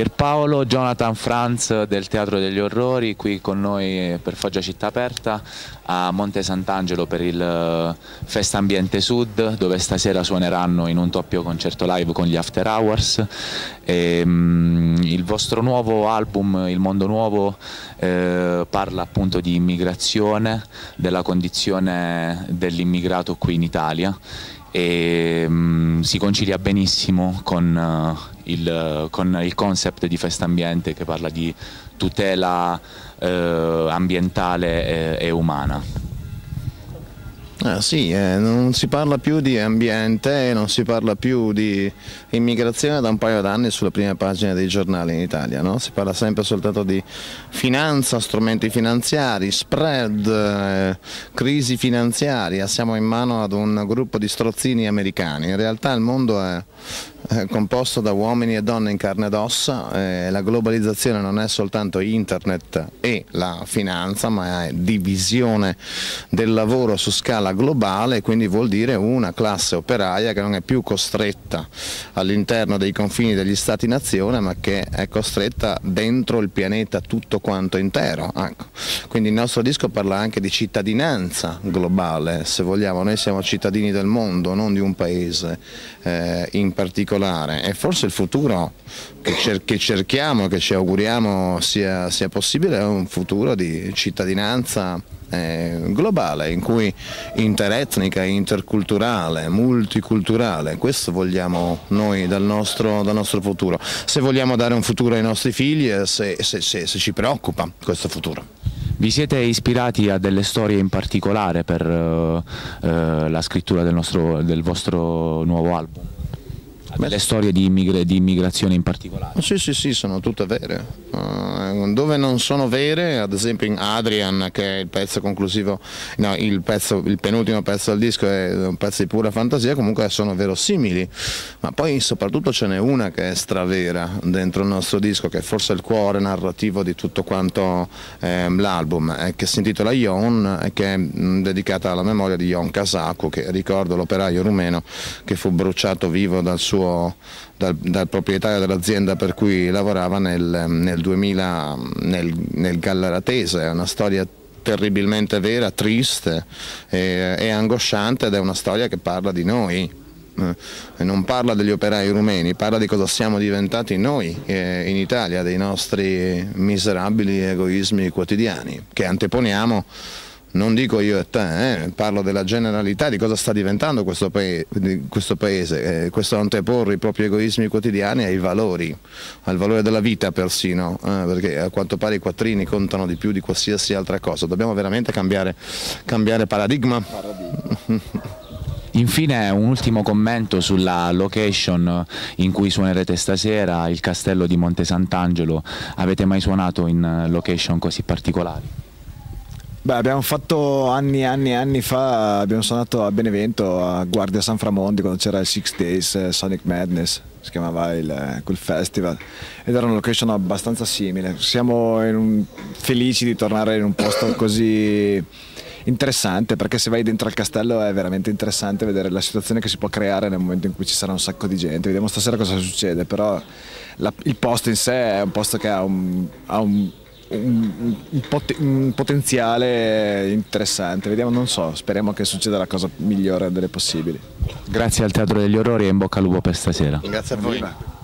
Pierpaolo, Jonathan Franz del Teatro degli Orrori, qui con noi per Foggia Città Aperta a Monte Sant'Angelo per il Festa Ambiente Sud, dove stasera suoneranno in un doppio concerto live con gli After Hours. Il vostro nuovo album, Il Mondo Nuovo, parla appunto di immigrazione, della condizione dell'immigrato qui in Italia, e si concilia benissimo con il concept di Festa Ambiente, che parla di tutela ambientale e umana. Sì, non si parla più di ambiente, non si parla più di immigrazione da un paio d'anni sulle prime pagine dei giornali in Italia, no? Si parla sempre soltanto di finanza, strumenti finanziari, spread, crisi finanziaria, siamo in mano ad un gruppo di strozzini americani. In realtà il mondo è composto da uomini e donne in carne ed ossa, la globalizzazione non è soltanto internet e la finanza, ma è divisione del lavoro su scala globale, quindi vuol dire una classe operaia che non è più costretta all'interno dei confini degli stati-nazione, ma che è costretta dentro il pianeta tutto quanto intero. Ecco. Quindi il nostro disco parla anche di cittadinanza globale, se vogliamo. Noi siamo cittadini del mondo, non di un paese in particolare, e forse il futuro che cerchiamo, che ci auguriamo sia possibile, è un futuro di cittadinanza globale, in cui interetnica, interculturale, multiculturale. Questo vogliamo noi dal nostro futuro, se vogliamo dare un futuro ai nostri figli e se ci preoccupa questo futuro. Vi siete ispirati a delle storie in particolare per la scrittura del vostro nuovo album? Delle storie di immigrazione in particolare? Sì, sono tutte vere. Dove non sono vere, ad esempio in Adrian, che è il pezzo conclusivo, no, il penultimo pezzo del disco è un pezzo di pura fantasia, comunque sono verosimili, ma poi soprattutto ce n'è una che è stravera dentro il nostro disco, che è forse il cuore narrativo di tutto quanto l'album, che si intitola Ion, e che è dedicata alla memoria di Ion Casacu, che ricordo l'operaio rumeno che fu bruciato vivo dal proprietario dell'azienda per cui lavorava nel 2000 nel Galleratese. È una storia terribilmente vera, triste e angosciante, ed è una storia che parla di noi. E non parla degli operai rumeni, parla di cosa siamo diventati noi in Italia, dei nostri miserabili egoismi quotidiani, che anteponiamo. Non dico io e te, parlo della generalità di cosa sta diventando questo paese, questo anteporre i propri egoismi quotidiani ai valori, al valore della vita persino, perché a quanto pare i quattrini contano di più di qualsiasi altra cosa. Dobbiamo veramente cambiare paradigma. Infine un ultimo commento sulla location in cui suonerete stasera, il castello di Monte Sant'Angelo. Avete mai suonato in location così particolari? Beh, abbiamo fatto anni fa, abbiamo suonato a Benevento, a Guardia San Framondi, quando c'era il Six Days Sonic Madness, si chiamava quel festival, ed era una location abbastanza simile. Siamo felici di tornare in un posto così interessante, perché se vai dentro al castello è veramente interessante vedere la situazione che si può creare nel momento in cui ci sarà un sacco di gente. Vediamo stasera cosa succede, però il posto in sé è un posto che ha un potenziale interessante. Vediamo, non so, speriamo che succeda la cosa migliore delle possibili. Grazie al Teatro degli Orrori e in bocca al lupo per stasera. Grazie a voi.